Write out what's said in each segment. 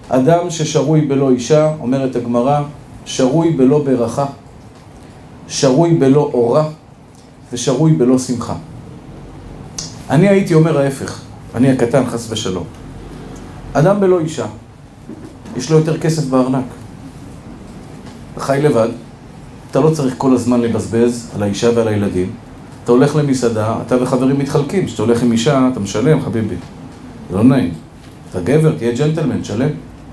אדם ששרוי בלא אישה, אומרת הגמרא, שרוי בלא ברכה, שרוי בלא אורה, ושרוי בלא שמחה. אני הייתי אומר ההפך, אני הקטן חס ושלום. אדם בלא אישה, יש לו יותר כסף בארנק. חי לבד, אתה לא צריך כל הזמן לבזבז על האישה ועל הילדים. אתה הולך למסעדה, אתה וחברים מתחלקים. כשאתה הולך עם אישה, אתה משלם, חביבי. זה לא נעים. אתה גבר, תהיה ג'נטלמן, תשלם.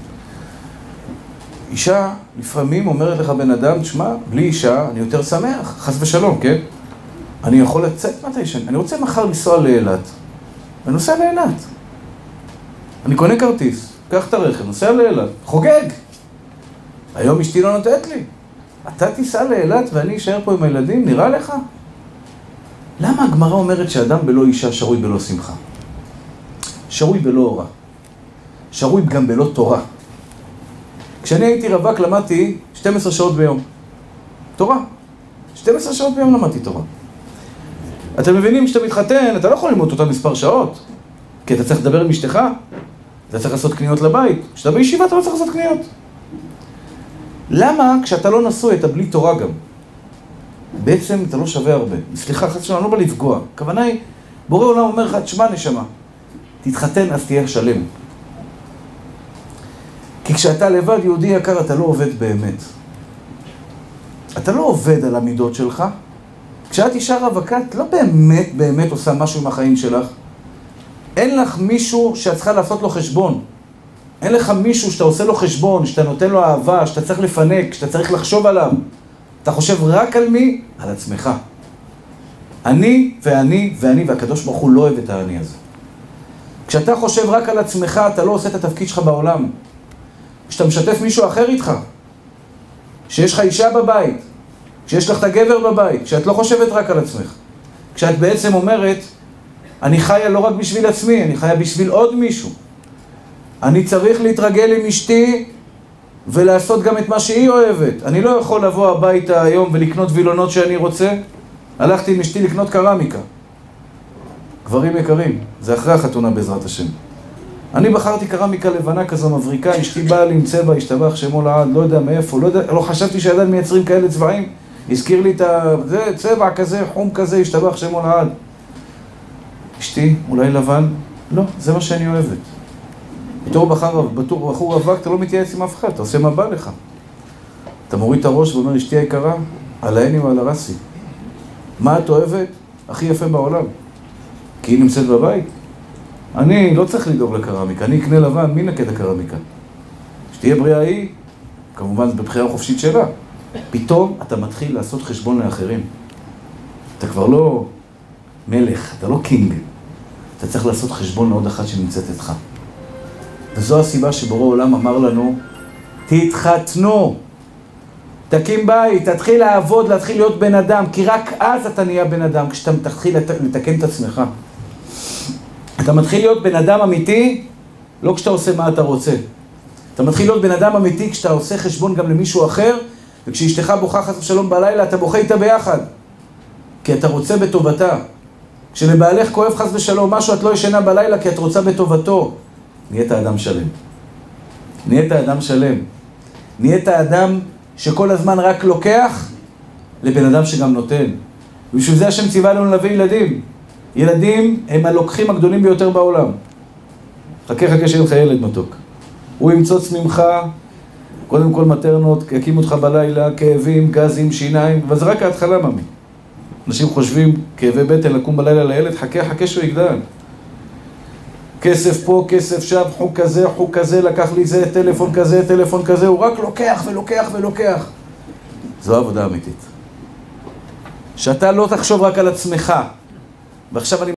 אישה, לפעמים אומרת לך בן אדם, תשמע, בלי אישה אני יותר שמח, חס ושלום, כן? אני יכול לצאת מתי שאני, אני רוצה מחר לנסוע לאילת. אני נוסע לאילת. אני קונה כרטיס, קח את הרכב, נוסע לאילת, חוגג. היום אשתי לא נותנת לי. אתה תיסע לאילת ואני אשאר פה עם הילדים, נראה לך? למה הגמרא אומרת שאדם בלא אישה שרוי בלא שמחה? שרוי בלא אורה. שרוי גם בלא תורה. כשאני הייתי רווק למדתי 12 שעות ביום. תורה. 12 שעות ביום למדתי תורה. אתם מבינים שאתה מתחתן, אתה לא יכול ללמוד אותה מספר שעות. כי אתה צריך לדבר עם אשתך, אתה צריך לעשות קניות לבית. כשאתה בישיבה אתה לא צריך לעשות קניות. למה כשאתה לא נשוי אתה בלי תורה גם? בעצם אתה לא שווה הרבה. סליחה, חס ושלום, אני לא בא לפגוע. הכוונה היא, בורא עולם אומר לך, תשמע נשמה, תתחתן אז תהיה שלם. כי כשאתה לבד יהודי יקר אתה לא עובד באמת. אתה לא עובד על המידות שלך. כשאת אישה רווקה, את לא באמת עושה משהו עם החיים שלך. אין לך מישהו שאת צריכה לעשות לו חשבון. אין לך מישהו שאתה עושה לו חשבון, שאתה נותן לו אהבה, שאתה צריך לפנק, שאתה צריך לחשוב עליו. אתה חושב רק על מי? על עצמך. אני ואני ואני, והקדוש ברוך הוא לא אוהב את האני הזה. כשאתה חושב רק על עצמך, אתה לא עושה את התפקיד שלך בעולם. כשאתה משתף מישהו אחר איתך, שיש לך אישה בבית, כשיש לך את הגבר בבית, כשאת לא חושבת רק על עצמך, כשאת בעצם אומרת, אני חיה לא רק בשביל עצמי, אני חיה בשביל עוד מישהו. אני צריך להתרגל עם אשתי ולעשות גם את מה שהיא אוהבת. אני לא יכול לבוא הביתה היום ולקנות וילונות שאני רוצה. הלכתי עם אשתי לקנות קרמיקה. גברים יקרים, זה אחרי החתונה בעזרת השם. אני בחרתי קרמיקה לבנה כזו מבריקה, אשתי באה לי עם צבע, השתבח שמו לעד, לא יודע מאיפה, לא חשבתי שעדיין מייצרים כאלה צבעים. הזכיר לי את זה, צבע כזה, חום כזה, השתבח שמו לעד. אשתי, אולי לבן? לא, זה מה שאני אוהבת. בתור בחור רווק, אתה לא מתייעץ עם אף אחד, אתה עושה מה בא לך. אתה מוריד את הראש ואומר, אשתי היקרה, על העיני ועל הרסי. מה את אוהבת? הכי יפה בעולם. כי היא נמצאת בבית. אני לא צריך לדאוג לקרמיקה, אני אקנה לבן, מי נקד הקרמיקה? שתהיה בריאה היא, כמובן זה בבחירה חופשית שלה. פתאום אתה מתחיל לעשות חשבון לאחרים. אתה כבר לא מלך, אתה לא קינג. אתה צריך לעשות חשבון לעוד אחת שנמצאת איתך. וזו הסיבה שבורא עולם אמר לנו, תתחתנו, תקים בית, תתחיל לעבוד, להתחיל להיות בן אדם, כי רק אז אתה נהיה בן אדם, כשאתה תתחיל לתקן את עצמך. אתה מתחיל להיות בן אדם אמיתי, לא כשאתה עושה מה אתה רוצה. אתה מתחיל להיות בן אדם אמיתי כשאתה עושה חשבון גם למישהו אחר, וכשאשתך בוכה חס ושלום בלילה, אתה בוכה איתה ביחד. כי אתה רוצה בטובתה. כשלבעלך כואב חס ושלום משהו, את לא ישנה בלילה כי את רוצה בטובתו. נהיית אדם שלם. נהיית אדם שלם. נהיית אדם שכל הזמן רק לוקח לבן אדם שגם נותן. ובשביל זה השם ציווה לנו להביא ילדים. ילדים הם הלוקחים הגדולים ביותר בעולם. חכה שיהיה לך ילד מתוק. הוא ימצוץ ממך, קודם כל מטרנות, יקים אותך בלילה, כאבים, גזים, שיניים, אבל זה רק ההתחלה, ממי. אנשים חושבים, כאבי בטן, לקום בלילה לילד, חכה שהוא יגדל. כסף פה, כסף שם, חוק כזה, לקח לי זה, טלפון כזה, הוא רק לוקח ולוקח. זו עבודה אמיתית. שאתה לא תחשוב רק על עצמך. ועכשיו אני